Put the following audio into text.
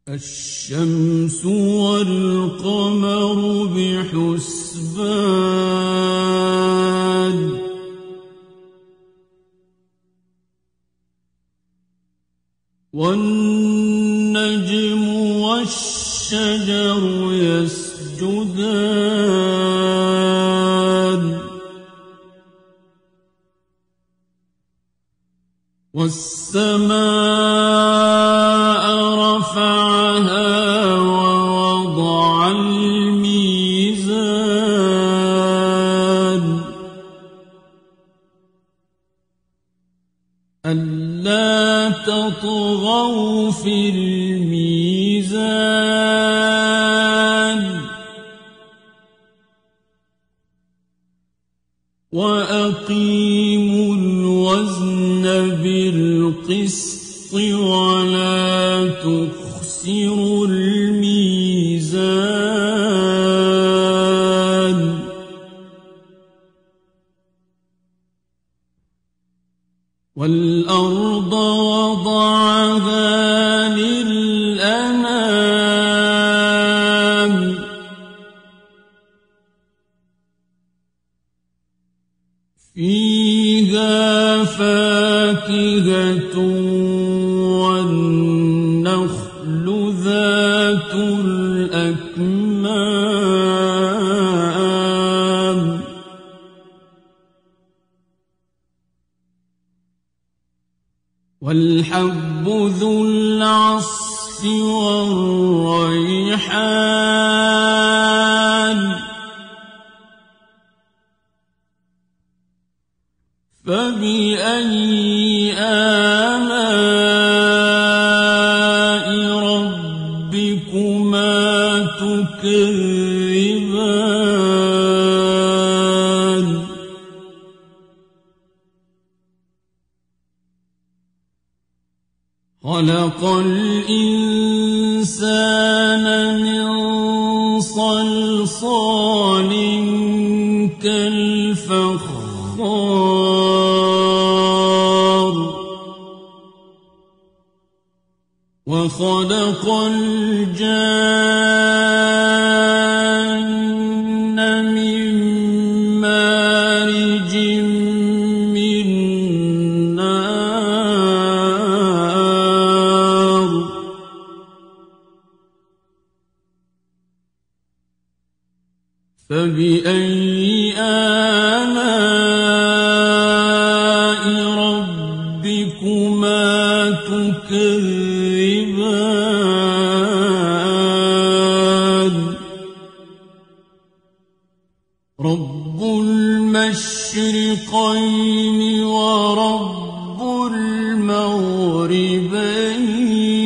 الشمس والقمر بحسبان والنجم والشجر يسجدان والسماء رفعها ووضع الميزان ألا تطغوا في الميزان وأقيموا الوزن بالقسط ولا تخسروا الميزان والأرض وضعها للأنام فيها فاكهة والنخل ذات الأكمام والحب ذو العصف والريحان فبأي آلاء ربكما تكذبان خلق الإنسان من صلصال كالفخار وخلق الجان من مارج من نار فبأي آلاء ربكما تكذبان رب المشرقين ورب المغربين